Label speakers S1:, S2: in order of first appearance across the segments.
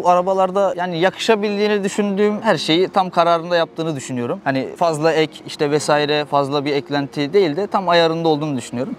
S1: Bu arabalarda yani yakışabildiğini düşündüğüm her şeyi tam kararında yaptığını düşünüyorum. Hani fazla ek işte vesaire, fazla bir eklenti değil de tam ayarında olduğunu düşünüyorum.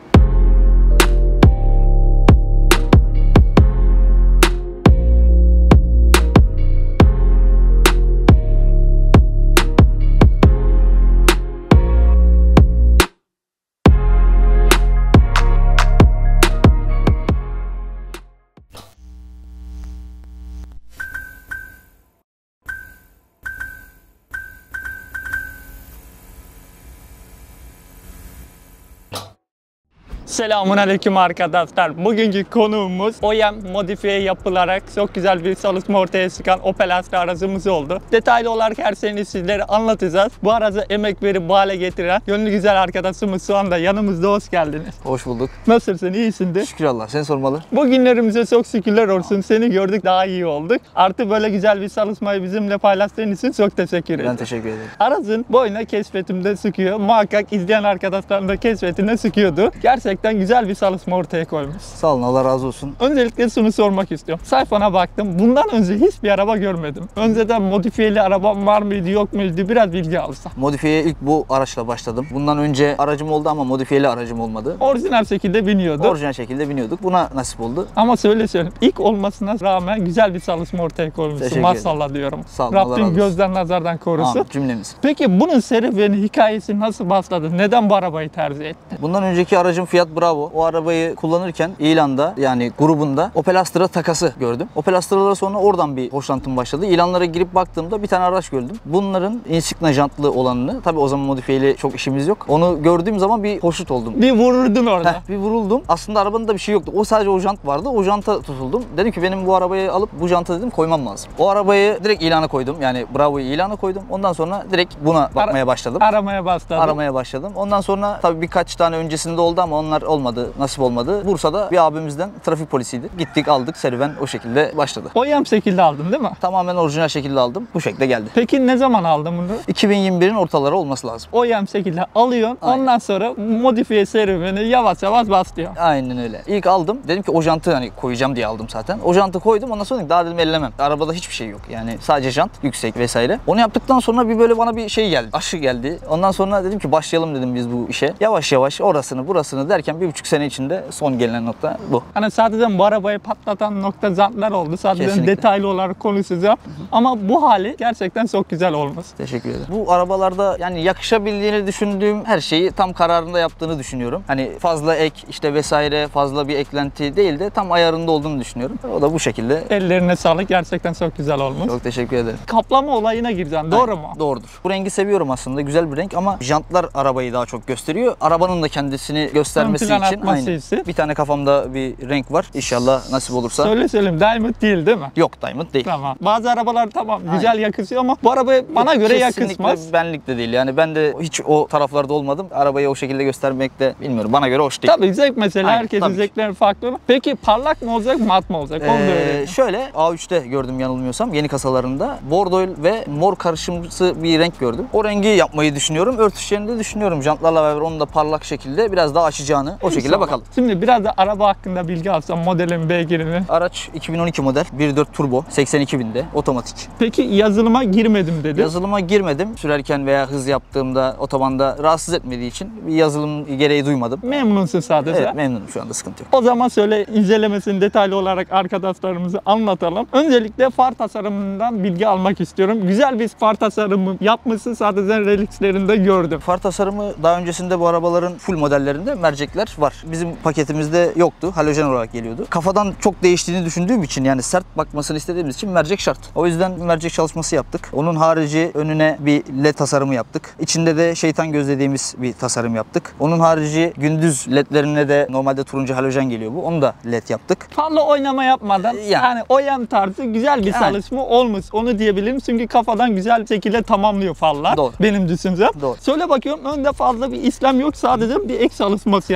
S2: Selamünaleyküm arkadaşlar. Bugünkü konuğumuz OEM modifiye yapılarak çok güzel bir çalışma ortaya çıkan Opel Astra aracımız oldu. Detaylı olarak her şeyini sizlere anlatacağız. Bu araca emek verip bu hale getiren gönlü güzel arkadaşımız şu anda yanımızda. Hoş geldiniz.
S1: Hoş bulduk.
S2: Nasılsın? İyisindir?
S1: Şükür Allah. Seni sormalı.
S2: Bugünlerimize çok şükürler olsun. Seni gördük, daha iyi olduk. Artı böyle güzel bir çalışmayı bizimle paylaştığın için çok teşekkür ederim.
S1: Ben teşekkür ederim.
S2: Aracın boyuna keşfetimde sıkıyor. Muhakkak izleyen arkadaşlarım da keşfetine sıkıyordu. Gerçekten güzel bir çalışma ortaya koymuş.
S1: Sağ olun. Allah razı olsun.
S2: Öncelikle şunu sormak istiyorum. Sayfana baktım. Bundan önce hiçbir araba görmedim. Önceden modifiyeli arabam var mıydı, yok muydu? Biraz bilgi alsam.
S1: Modifiyeye ilk bu araçla başladım. Bundan önce aracım oldu ama modifiyeli aracım olmadı.
S2: Orijinal şekilde biniyordu.
S1: Orijinal şekilde biniyorduk. Buna nasip oldu.
S2: Ama söyleyeyim. İlk olmasına rağmen güzel bir çalışma ortaya koymuşsun.
S1: Teşekkür
S2: Maşallah diyorum.
S1: Sağ olun. Allah razı
S2: Rabbim
S1: olsun.
S2: gözden nazardan korusun.
S1: Amin, cümlemiz.
S2: Peki bunun serüveni, hikayesi nasıl başladı? Neden bu arabayı tercih ettin?
S1: Bundan önceki aracım Fiat Bravo. O arabayı kullanırken ilanda yani grubunda Opel Astra takası gördüm. Opel Astra'lara sonra oradan bir hoşlantım başladı. İlanlara girip baktığımda bir tane araç gördüm. Bunların Insignia jantlı olanını, tabii o zaman modifiyeli çok işimiz yok. Onu gördüğüm zaman bir hoşnut oldum.
S2: Bir vururdun orada.
S1: Bir vuruldum. Aslında arabanın da bir şey yoktu. O sadece o jant vardı. O janta tutuldum. Dedim ki benim bu arabayı alıp bu janta dedim koymam lazım. O arabayı direkt ilana koydum. Yani Bravo'yu ilana koydum. Ondan sonra direkt buna bakmaya başladım. Aramaya başladım. Ondan sonra tabii birkaç tane öncesinde oldu ama onlar olmadı. Nasip olmadı. Bursa'da bir abimizden trafik polisiydi. Gittik aldık, serüven o şekilde başladı.
S2: OEM şekilde aldın değil mi?
S1: Tamamen orijinal şekilde aldım. Bu şekilde geldi.
S2: Peki ne zaman aldın bunu?
S1: 2021'in ortaları olması lazım.
S2: OEM şekilde alıyorsun.
S1: Aynen.
S2: Ondan sonra modifiye serüveni yavaş yavaş başlıyor.
S1: Aynen öyle. İlk aldım. Dedim ki o jantı hani koyacağım diye aldım zaten. O jantı koydum. Ondan sonra dedim daha dedim ellemem. Arabada hiçbir şey yok. Yani sadece jant yüksek vesaire. Onu yaptıktan sonra bir böyle bana bir şey geldi. Aşı geldi. Ondan sonra dedim ki başlayalım dedim biz bu işe. Yavaş yavaş orasını burasını derken 1,5 sene içinde son gelinen nokta bu.
S2: Hani sadece bu arabayı patlatan nokta jantlar oldu. Sadece
S1: Kesinlikle.
S2: detaylı olarak konuşacağım. Ama bu hali gerçekten çok güzel olmuş.
S1: Teşekkür ederim. Bu arabalarda yani yakışabildiğini düşündüğüm her şeyi tam kararında yaptığını düşünüyorum. Hani fazla ek işte vesaire, fazla bir eklenti değil de tam ayarında olduğunu düşünüyorum. O da bu şekilde.
S2: Ellerine sağlık. Gerçekten çok güzel olmuş.
S1: Çok teşekkür ederim.
S2: Kaplama olayına gireceğim. Doğru mu?
S1: Doğrudur. Bu rengi seviyorum aslında. Güzel bir renk ama jantlar arabayı daha çok gösteriyor. Arabanın da kendisini göstermesi
S2: Ön plan
S1: için
S2: atması için.
S1: bir tane kafamda bir renk var. İnşallah nasip olursa.
S2: Söyleyeyim. Diamond değil mi?
S1: Yok, Diamond değil.
S2: Tamam. Bazı arabalar tamam güzel yakışıyor ama bu arabaya bana göre
S1: Kesinlikle
S2: yakışmaz.
S1: benlik de değil. Yani ben de hiç o taraflarda olmadım. Arabayı o şekilde göstermek de bilmiyorum. Bana göre hoş değil.
S2: Tabii zevk mesela.
S1: Aynen,
S2: Herkesin
S1: tabii.
S2: zevkleri farklı. Peki parlak mı olacak, mat mı olacak? Onu da öğrenelim.
S1: Şöyle A3'te gördüm yanılmıyorsam yeni kasalarında bordo ve mor karışımsı bir renk gördüm. O rengi yapmayı düşünüyorum. Örtüşlerini de düşünüyorum. Jantlarla beraber onu da parlak şekilde biraz daha açacağını o şekilde bakalım.
S2: Şimdi biraz da araba hakkında bilgi alsam, modelin, beygirini.
S1: Araç 2012 model 1.4 turbo 82.000'de otomatik.
S2: Peki yazılıma girmedim dedi.
S1: Yazılıma girmedim. Sürerken veya hız yaptığımda otobanda rahatsız etmediği için bir yazılım gereği duymadım.
S2: Memnunsun sadece.
S1: Evet, memnunum, şu anda sıkıntı yok.
S2: O zaman şöyle incelemesini detaylı olarak arkadaşlarımıza anlatalım. Öncelikle far tasarımından bilgi almak istiyorum. Güzel bir far tasarımı yapmışsın, sadece relikslerinde gördüm.
S1: Far tasarımı daha öncesinde bu arabaların full modellerinde mercekler var. Bizim paketimizde yoktu. Halojen olarak geliyordu. Kafadan çok değiştiğini düşündüğüm için yani sert bakmasını istediğimiz için mercek şart. O yüzden mercek çalışması yaptık. Onun harici önüne bir led tasarımı yaptık. İçinde de şeytan göz dediğimiz bir tasarım yaptık. Onun harici gündüz ledlerine de normalde turuncu halojen geliyor bu. Onu da led yaptık.
S2: Fazla oynama yapmadan yani OEM tarzı güzel bir çalışma olmuş. Onu diyebilirim çünkü kafadan güzel şekilde tamamlıyor farlar.
S1: Doğru.
S2: Benim düşüncem.
S1: Doğru.
S2: Söyle bakıyorum önde fazla bir işlem yok, sadece bir ek çalışması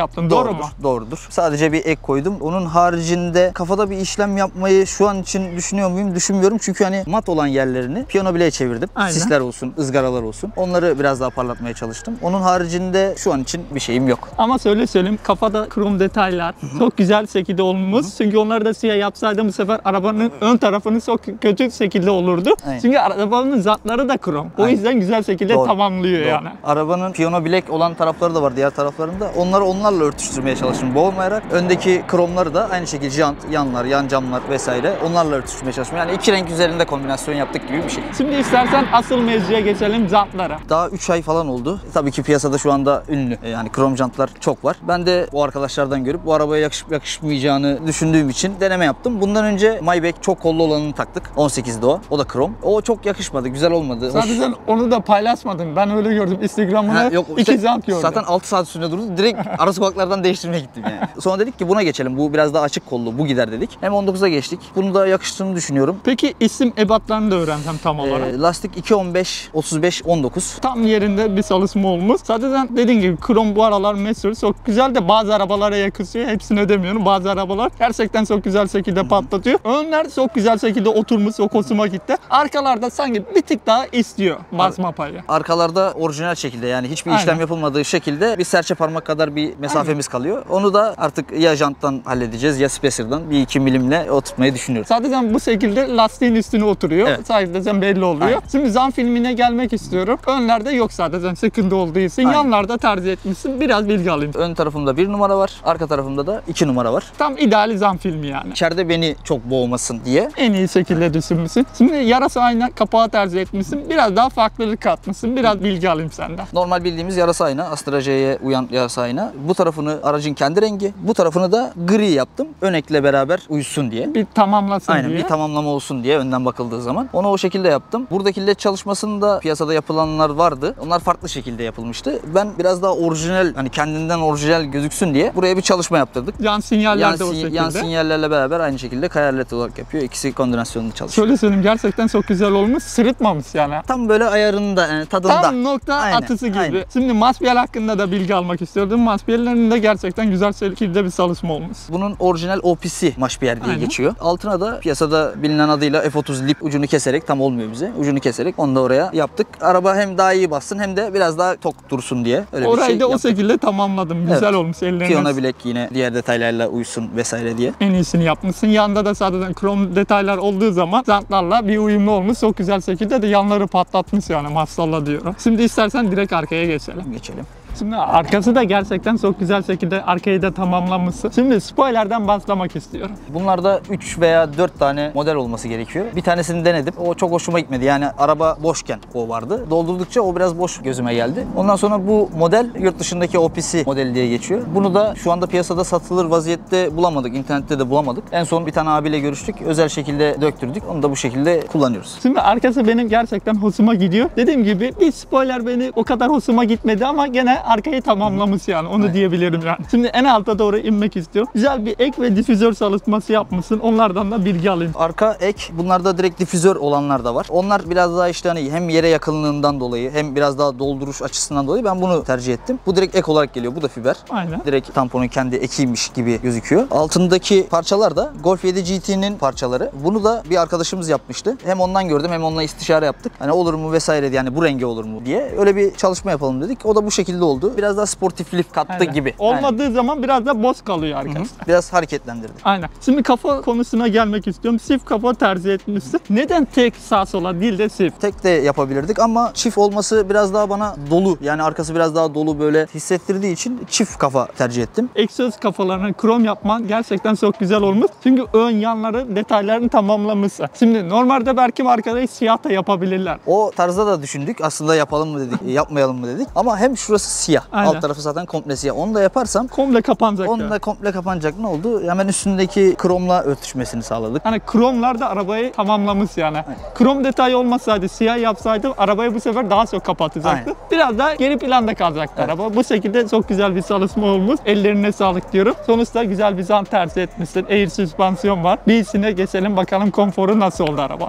S2: yaptın. Doğru mu?
S1: Doğrudur. Sadece bir ek koydum. Onun haricinde kafada bir işlem yapmayı şu an için düşünüyor muyum? Düşünmüyorum. Çünkü hani mat olan yerlerini piyano bileğe çevirdim.
S2: Aynen.
S1: Sisler olsun, ızgaralar olsun. Onları biraz daha parlatmaya çalıştım. Onun haricinde şu an için bir şeyim yok.
S2: Ama söyleyeyim, kafada krom detaylar çok güzel şekilde olmuş. Çünkü onları da siyah yapsaydım bu sefer arabanın ön tarafını çok kötü şekilde olurdu.
S1: Aynen.
S2: Çünkü arabanın zatları da krom. O
S1: Aynen.
S2: yüzden güzel şekilde
S1: Doğru.
S2: tamamlıyor
S1: Doğru.
S2: yani.
S1: Arabanın piyano bilek olan tarafları da var diğer taraflarında. Onlarla örtüştürmeye çalıştım boğmayarak. Öndeki kromları da aynı şekilde jant, yanlar, yan camlar vesaire onlarla örtüştürmeye çalıştım. Yani iki renk üzerinde kombinasyon yaptık gibi bir şey.
S2: Şimdi istersen asıl mevzuya geçelim, jantlara.
S1: Daha 3 ay falan oldu. Tabii ki piyasada şu anda ünlü. Yani krom jantlar çok var. Ben de bu arkadaşlardan görüp bu arabaya yakışıp yakışmayacağını düşündüğüm için deneme yaptım. Bundan önce Maybach çok kollu olanını taktık. 18'de o. O da krom. O çok yakışmadı. Güzel olmadı.
S2: Sadece sen onu da paylaşmadın. Ben öyle gördüm. Instagram'ına iki jant gördüm.
S1: Zaten 6 saat üstünde durdu. Direkt ara sokaklardan değiştirmeye gittim yani. Sonra dedik ki buna geçelim. Bu biraz daha açık kollu. Bu gider dedik. Hem 19'a geçtik. Bunu da yakıştığını düşünüyorum.
S2: Peki isim ebatlarını da öğrensem tam olarak.
S1: Lastik 2.15, 35, 19.
S2: Tam yerinde bir çalışma olmuş. Zaten dediğin gibi krom bu aralar meşhur. Çok güzel de bazı arabalara yakışıyor. Hepsini ödemiyorum. Bazı arabalar gerçekten çok güzel şekilde patlatıyor. Önler çok güzel şekilde oturmuş. O hoşuma gitti. Arkalarda sanki bir tık daha istiyor basma payı.
S1: Arkalarda orijinal şekilde yani hiçbir
S2: Aynen.
S1: işlem yapılmadığı şekilde bir serçe parmak kadar bir mesafemiz kalıyor. Onu da artık ya janttan halledeceğiz ya spacer'dan 1-2 milimle oturtmayı düşünüyoruz.
S2: Zaten bu şekilde lastiğin üstüne oturuyor.
S1: Evet.
S2: Zaten belli oluyor.
S1: Aynen.
S2: Şimdi zam filmine gelmek istiyorum. Önlerde yok zaten sıkıntı olduğu için.
S1: Aynen.
S2: Yanlarda tercih etmişsin. Biraz bilgi alayım.
S1: Ön tarafımda 1 numara var, arka tarafımda da 2 numara var.
S2: Tam ideal zam filmi yani.
S1: İçeride beni çok boğmasın diye.
S2: En iyi şekilde düşünmüşsün. Şimdi yarasa ayna kapağı tercih etmişsin. Biraz daha farklılık katmışsın. Biraz bilgi alayım senden.
S1: Normal bildiğimiz yarasa ayna, Astra J'ye uyan yarasa ayna. Bu tarafını aracın kendi rengi, bu tarafını da gri yaptım. Ön ekle beraber uyusun diye.
S2: Bir tamamlasın
S1: Aynen
S2: diye.
S1: bir tamamlama olsun diye önden bakıldığı zaman. Onu o şekilde yaptım. Buradaki led çalışmasında piyasada yapılanlar vardı. Onlar farklı şekilde yapılmıştı. Ben biraz daha orijinal, hani kendinden orijinal gözüksün diye buraya bir çalışma yaptırdık.
S2: Yan sinyaller de o şekilde.
S1: Yan sinyallerle beraber aynı şekilde kaya led olarak yapıyor. İkisi kombinasyonlu çalışıyor.
S2: Şöyle söyleyeyim, gerçekten çok güzel olmuş. Sırıtmamış yani.
S1: Tam böyle ayarında, yani tadında.
S2: Tam nokta
S1: Aynen,
S2: atısı gibi.
S1: aynen.
S2: Şimdi Maspiyel hakkında da bilgi almak istiyordum. Maspiyellerin de gerçekten güzel şekilde bir çalışma olmuş.
S1: Bunun orijinal OPC Maşpiyer diye
S2: Aynen.
S1: geçiyor. Altına da piyasada bilinen adıyla F30 lip ucunu keserek, tam olmuyor bize. Ucunu keserek onu da oraya yaptık. Araba hem daha iyi bassın hem de biraz daha tok dursun diye. Öyle
S2: Orayı
S1: bir şey
S2: da o
S1: yaptık.
S2: şekilde tamamladım. Güzel
S1: Evet.
S2: olmuş. Ellerine
S1: Piyano bilek yine diğer detaylarla uysun vesaire diye.
S2: en iyisini yapmışsın. Yanında da zaten krom detaylar olduğu zaman jantlarla bir uyumlu olmuş. Çok güzel şekilde de yanları patlatmış yani, maşallah diyorum. Şimdi istersen direkt arkaya geçelim.
S1: Geçelim.
S2: Şimdi arkası da gerçekten çok güzel şekilde arkayı da tamamlamışsın. Şimdi spoilerden başlamak istiyorum.
S1: Bunlarda 3 veya 4 tane model olması gerekiyor. Bir tanesini denedim. O çok hoşuma gitmedi. Yani araba boşken o vardı. Doldurdukça o biraz boş gözüme geldi. Ondan sonra bu model yurt dışındaki OPC modeli diye geçiyor. Bunu da şu anda piyasada satılır vaziyette bulamadık. İnternette de bulamadık. En son bir tane abiyle görüştük. Özel şekilde döktürdük. Onu da bu şekilde kullanıyoruz.
S2: Şimdi arkası benim gerçekten hoşuma gidiyor. Dediğim gibi bir spoiler beni o kadar hoşuma gitmedi ama gene arkayı tamamlamış yani, onu diyebilirim yani. Şimdi en alta doğru inmek istiyorum. Güzel bir ek ve difüzör çalışması yapmışsın. Onlardan da bilgi alayım.
S1: Arka ek, bunlarda direkt difüzör olanlar da var. Onlar biraz daha işte hani hem yere yakınlığından dolayı hem biraz daha dolduruş açısından dolayı ben bunu tercih ettim. Bu direkt ek olarak geliyor. Bu da fiber.
S2: Aynen.
S1: Direkt tamponun kendi ekiymiş gibi gözüküyor. Altındaki parçalar da Golf 7 GT'nin parçaları. Bunu da bir arkadaşımız yapmıştı. Hem ondan gördüm hem onunla istişare yaptık. Hani olur mu vesaire, yani bu rengi olur mu diye. Öyle bir çalışma yapalım dedik. O da bu şekilde oldu. Biraz daha sportiflik kattı
S2: Aynen.
S1: gibi.
S2: Olmadığı
S1: Aynen.
S2: zaman biraz da boz kalıyor arkadaşlar.
S1: Biraz hareketlendirdi.
S2: Aynen. Şimdi kafa konusuna gelmek istiyorum. Çift kafa tercih etmişsin. Neden tek sağ sola değil de çift?
S1: Tek de yapabilirdik ama çift olması biraz daha bana dolu. Yani arkası biraz daha dolu böyle hissettirdiği için çift kafa tercih ettim.
S2: Egzoz kafalarını krom yapman gerçekten çok güzel olmuş. Çünkü ön yanları detaylarını tamamlamışsın. Şimdi normalde belki markada siyah da yapabilirler.
S1: O tarzda da düşündük. Aslında yapalım mı dedik, yapmayalım mı dedik. Ama hem şurası siyah.
S2: Aynen.
S1: Alt tarafı zaten komple siyah. Onu da yaparsam
S2: Komple kapanacak.
S1: onu da komple kapanacak. Ne oldu? Hemen üstündeki kromla örtüşmesini sağladık.
S2: Hani kromlar da arabayı tamamlamış yani. Krom detayı olmasaydı, siyah yapsaydım arabayı bu sefer daha çok kapatacaktı.
S1: Aynen.
S2: Biraz daha geri planda kalacaktı araba. Bu şekilde çok güzel bir çalışma olmuş. Ellerine sağlık diyorum. Sonuçta güzel bir jant tercih etmişsin. Air süspansiyon var. Bir içine geçelim bakalım konforu nasıl oldu arabanın.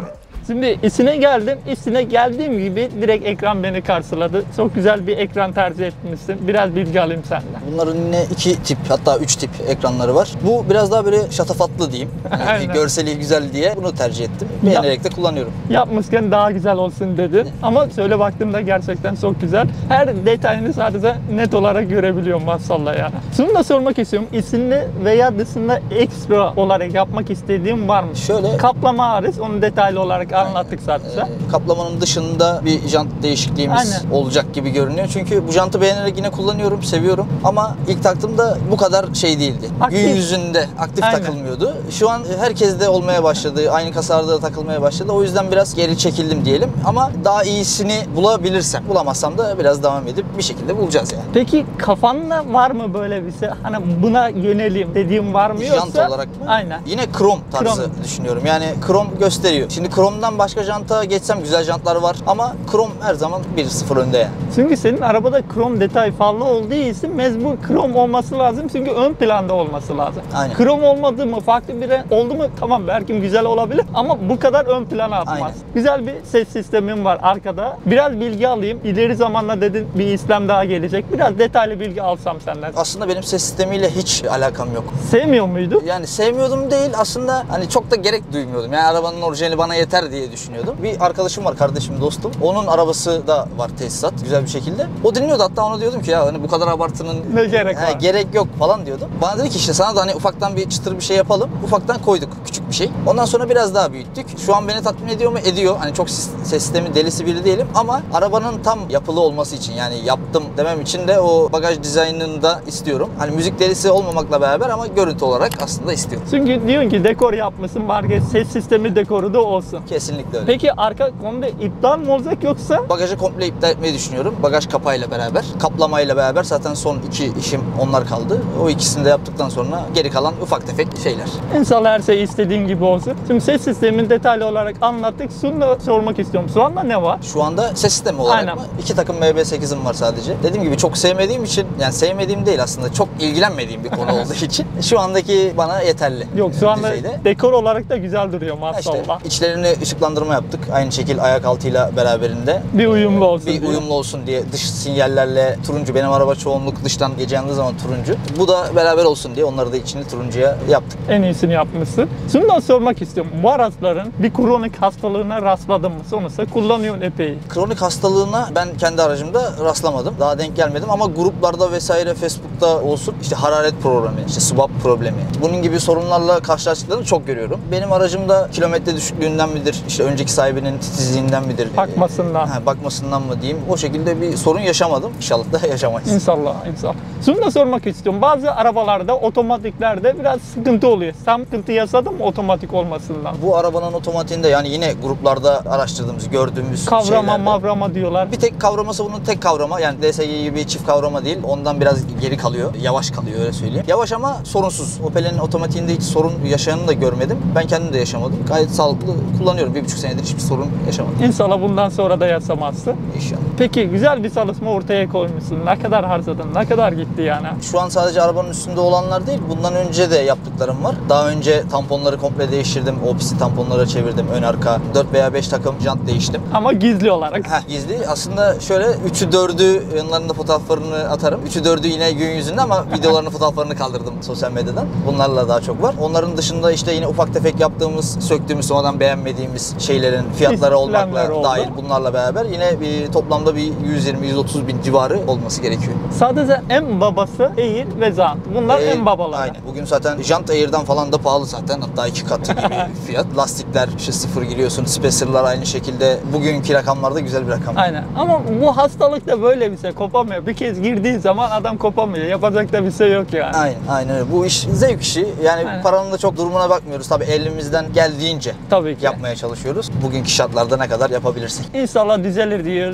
S2: Şimdi içine geldim. İçine geldiğim gibi direkt ekran beni karşıladı. Çok güzel bir ekran tercih etmişsin. Biraz bilgi alayım senden.
S1: Bunların yine 2 tip hatta 3 tip ekranları var. Bu biraz daha böyle şatafatlı diyeyim. Yani
S2: Aynen.
S1: görseli güzel diye bunu tercih ettim. Beğenerek de kullanıyorum.
S2: Yapmışken daha güzel olsun dedin. Ama şöyle baktığımda gerçekten çok güzel. Her detayını sadece net olarak görebiliyorum maşallah yani. Şunu da sormak istiyorum. İçinde veya dışında ekstra olarak yapmak istediğim var mı?
S1: Şöyle
S2: Kaplama hariç onu detaylı olarak anlattık zaten.
S1: kaplamanın dışında bir jant değişikliğimiz
S2: Aynen.
S1: olacak gibi görünüyor. Çünkü bu jantı beğenerek yine kullanıyorum, seviyorum. Ama ilk taktığımda bu kadar şey değildi.
S2: Aktif.
S1: Gün yüzünde aktif
S2: Aynen.
S1: takılmıyordu. Şu an herkeste olmaya başladı. Aynı kasarda da takılmaya başladı. O yüzden biraz geri çekildim diyelim. Ama daha iyisini bulabilirsem, bulamazsam da biraz devam edip bir şekilde bulacağız yani.
S2: Peki kafanda var mı böyle bir şey? Hani buna yönelim dediğim var mı yoksa?
S1: Jant olarak mı?
S2: Aynen.
S1: Yine krom tarzı
S2: Krom.
S1: düşünüyorum. Yani krom gösteriyor. Şimdi kromdan başka janta geçsem güzel jantlar var ama krom her zaman 1-0 önde yani.
S2: Çünkü senin arabada krom detay fazla olduğu için mecbur krom olması lazım. Çünkü ön planda olması lazım.
S1: Aynen.
S2: Krom olmadı mı, farklı bir renk oldu mu tamam belki güzel olabilir ama bu kadar ön plana atmaz.
S1: Aynen.
S2: Güzel bir ses sistemim var arkada. Biraz bilgi alayım. İleri zamanda dedin bir işlem daha gelecek. Biraz detaylı bilgi alsam senden.
S1: Aslında benim ses sistemiyle hiç alakam yok.
S2: Sevmiyor muydun?
S1: Yani sevmiyordum değil aslında hani çok da gerek duymuyordum. Yani arabanın orijinali bana yeter diye düşünüyordum. Bir arkadaşım var, kardeşim, dostum. Onun arabası da var tesisat güzel bir şekilde. O dinliyordu, hatta ona diyordum ki ya hani bu kadar abartının
S2: Ne gerek var?
S1: gerek yok falan diyordum. Bana dedi ki işte sana da hani ufaktan bir çıtır bir şey yapalım. Ufaktan koyduk küçük bir şey. Ondan sonra biraz daha büyüttük. Şu an beni tatmin ediyor mu? Ediyor. Hani çok ses sistemi delisi biri değilim ama arabanın tam yapılı olması için yani yaptım demem için de o bagaj dizaynını da istiyorum. Hani müzik delisi olmamakla beraber ama görüntü olarak aslında istiyorum.
S2: Çünkü diyorsun ki dekor yapmışsın, market ses sistemi dekoru da olsun.
S1: Kesinlikle öyle.
S2: Peki arka konuda iptal mi olacak yoksa?
S1: Bagajı komple iptal etmeyi düşünüyorum. Bagaj kapağıyla beraber, kaplamayla beraber zaten son 2 işim onlar kaldı. O ikisini de yaptıktan sonra geri kalan ufak tefek şeyler.
S2: İnşallah her şey istediğin gibi olsun. Şimdi ses sistemini detaylı olarak anlattık. Şunu da sormak istiyorum. Şu anda ne var?
S1: Şu anda ses sistemi olarak
S2: Aynen.
S1: mı? 2 takım MB8'im var sadece. Dediğim gibi çok sevmediğim için, yani sevmediğim değil aslında, çok ilgilenmediğim bir konu olduğu için şu andaki bana yeterli.
S2: Yok şu anda
S1: düzeyde.
S2: dekor olarak da güzel duruyor
S1: Ha işte,
S2: maşallah.
S1: içlerini ışıklandırma yaptık. Aynı şekil ayak altıyla beraberinde.
S2: Bir uyumlu olsun
S1: Bir
S2: diye.
S1: uyumlu olsun diye dış sinyallerle turuncu. Benim araba çoğunluk dıştan gece yandığı zaman turuncu. Bu da beraber olsun diye onları da içini turuncuya yaptık.
S2: En iyisini yapmışsın. Şunu da sormak istiyorum. Bu araçların bir kronik hastalığına rastladın mı? Sonuçta kullanıyorsun epey.
S1: Kronik hastalığına ben kendi aracımda rastlamadım. Daha denk gelmedim ama gruplarda vesaire, Facebook'ta olsun işte hararet problemi, işte swap problemi. Bunun gibi sorunlarla karşılaştıklarını çok görüyorum. Benim aracımda kilometre düşüklüğünden midir, işte önceki sahibinin titizliğinden midir?
S2: Bakmasından.
S1: Bakmasından mı diyeyim. O şekilde bir sorun yaşamadım. İnşallah da yaşamayız.
S2: İnşallah, inşallah. Şunu da sormak istiyorum. Bazı arabalarda, otomatiklerde biraz sıkıntı oluyor. Sen sıkıntı yaşadın mı otomatik olmasından?
S1: Bu arabanın otomatiğinde yani yine gruplarda araştırdığımız, gördüğümüz
S2: Kavrama,
S1: şeylerde.
S2: mavrama diyorlar.
S1: Bir tek kavraması bunun tek kavrama. Yani DSG gibi çift kavrama değil. Ondan biraz geri kalıyor. Yavaş kalıyor öyle söyleyeyim. Yavaş ama sorunsuz. Opel'in otomatiğinde hiç sorun yaşayanını da görmedim. Ben kendim de yaşamadım. Gayet sağlıklı kullanıyorum. 1,5 senedir hiçbir sorun yaşamadım.
S2: İnşallah bundan sonra da yaşamazsın.
S1: İnşallah.
S2: Peki güzel bir çalışma ortaya koymuşsun. Ne kadar harcadın? Ne kadar gitti yani?
S1: Şu an sadece arabanın üstünde olanlar değil, bundan önce de yaptıklarım var. Daha önce tamponları komple değiştirdim. O pisi tamponlara çevirdim ön arka. 4 veya 5 takım jant değiştim.
S2: Ama gizli olarak.
S1: Gizli. Aslında şöyle 3'ü 4'ü yanlarında fotoğraflarını atarım. 3'ü 4'ü yine gün yüzünde ama videolarını fotoğraflarını kaldırdım sosyal medyadan. Bunlarla daha çok var. Onların dışında işte yine ufak tefek yaptığımız, söktüğümüz, sonradan beğenmediğimiz şeylerin fiyatları
S2: İstemler
S1: olmakla
S2: oldu.
S1: dahil bunlarla beraber yine bir toplamda bir 120-130 bin civarı olması gerekiyor.
S2: Sadece en babası Air ve Zant. Bunlar en babaları.
S1: Aynen. Bugün zaten jant Air'dan falan da pahalı zaten. Hatta 2 katı gibi fiyat. Lastikler işte 0 giriyorsun. Spacer'lar aynı şekilde. Bugünkü rakamlarda güzel bir rakam.
S2: Aynen. Ama bu hastalık da böyle bir şey. Kopamıyor. Bir kez girdiği zaman adam kopamıyor. Yapacak da bir şey yok yani.
S1: Aynen öyle. Bu iş zevk işi. Yani
S2: Aynen.
S1: paranın da çok durumuna bakmıyoruz. Tabii elimizden geldiğince
S2: Tabii ki.
S1: yapmaya çalışıyoruz. Bugünkü şartlarda ne kadar yapabilirsek.
S2: İnşallah düzelir diyorum.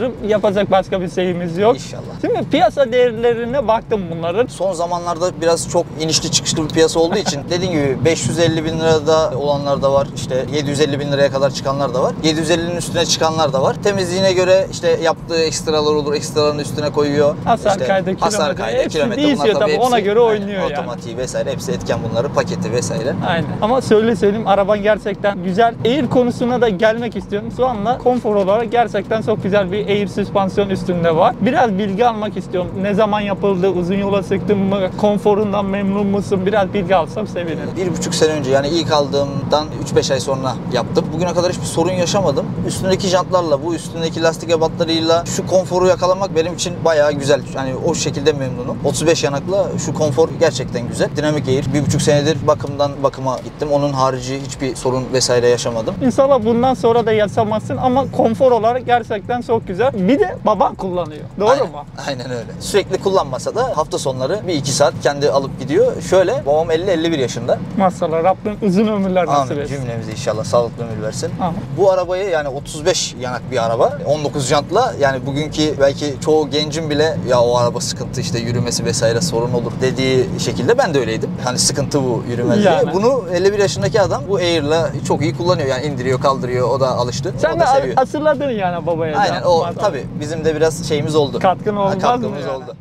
S2: yapacak başka bir şeyimiz yok.
S1: İnşallah.
S2: Şimdi piyasa değerlerine baktım bunların.
S1: Son zamanlarda biraz çok inişli çıkışlı bir piyasa olduğu için dediğim gibi 550 bin lirada olanlar da var. İşte 750 bin liraya kadar çıkanlar da var. 750'nin üstüne çıkanlar da var. Temizliğine göre işte yaptığı ekstralar olur. Ekstraların üstüne koyuyor.
S2: Hasar
S1: İşte
S2: kaydı,
S1: hasar
S2: kilometre.
S1: kaydı,
S2: Hepsi
S1: kilometre.
S2: değişiyor
S1: Bunlar
S2: tabii,
S1: hepsi,
S2: ona göre
S1: aynen,
S2: oynuyor yani.
S1: otomatiği vesaire hepsi etken bunları. Paketi vesaire.
S2: Aynen. Ama söyleyeyim araban gerçekten güzel. Air konusuna da gelmek istiyorum. Şu anda konfor olarak gerçekten çok güzel bir air süspansiyon üstünde var. Biraz bilgi almak istiyorum. Ne zaman yapıldı? Uzun yola sıktın mı? Konforundan memnun musun? Biraz bilgi alsam sevinirim.
S1: 1,5 sene önce yani ilk aldığımdan 3-5 ay sonra yaptım. Bugüne kadar hiçbir sorun yaşamadım. Üstündeki jantlarla, bu üstündeki lastik ebatlarıyla şu konforu yakalamak benim için bayağı güzel. Yani o şekilde memnunum. 35 yanakla şu konfor gerçekten güzel. Dinamik Air. 1,5 senedir bakımdan bakıma gittim. Onun harici hiçbir sorun vesaire yaşamadım.
S2: İnşallah bundan sonra da yaşamazsın ama konfor olarak gerçekten çok güzel. Bir de baban kullanıyor. Doğru
S1: Aynen,
S2: mu?
S1: aynen öyle. Sürekli kullanmasa da hafta sonları 1-2 saat kendi alıp gidiyor. Şöyle babam 50-51 yaşında.
S2: Maşallah Rabbim uzun ömürler nasip
S1: Amin.
S2: etsin.
S1: Cümlemize inşallah sağlıklı ömür versin.
S2: Amin.
S1: Bu arabayı yani 35 yanak bir araba. 19 jantla yani bugünkü belki çoğu gencin bile ya o araba sıkıntı işte yürümesi vesaire sorun olur dediği şekilde ben de öyleydim. Hani sıkıntı bu yürümez
S2: Yani.
S1: diye. Bunu 51 yaşındaki adam bu Air'la çok iyi kullanıyor. Yani indiriyor kaldırıyor o da alıştı.
S2: Sen
S1: o
S2: de
S1: da seviyor.
S2: asırladın yani babaya.
S1: Aynen
S2: da.
S1: o
S2: Maşallah.
S1: tabii bizim de biraz şeyimiz oldu.
S2: Katkın olmaz mı
S1: Katkımız
S2: yani?
S1: oldu.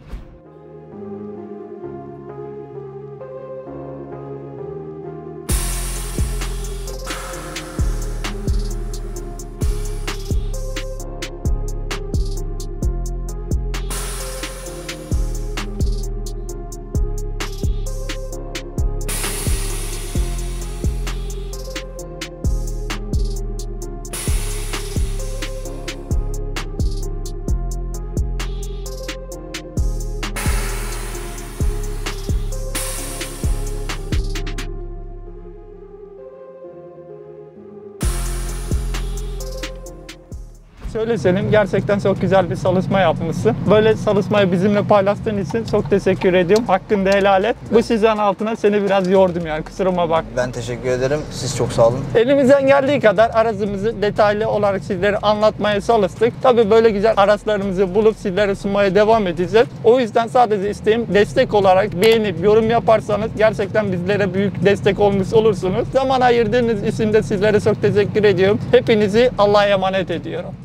S2: Şöyle söyleyeyim, gerçekten çok güzel bir çalışma yapmışsın. Böyle çalışmayı bizimle paylaştığın için çok teşekkür ediyorum. Hakkını da helal et. Bu sizden altına seni biraz yordum yani, kusuruma bak.
S1: Ben teşekkür ederim. Siz çok sağ olun.
S2: Elimizden geldiği kadar aracımızı detaylı olarak sizlere anlatmaya çalıştık. Tabii böyle güzel araçlarımızı bulup sizlere sunmaya devam edeceğiz. O yüzden sadece isteğim destek olarak beğenip yorum yaparsanız gerçekten bizlere büyük destek olmuş olursunuz. Zaman ayırdığınız için de sizlere çok teşekkür ediyorum. Hepinizi Allah'a emanet ediyorum.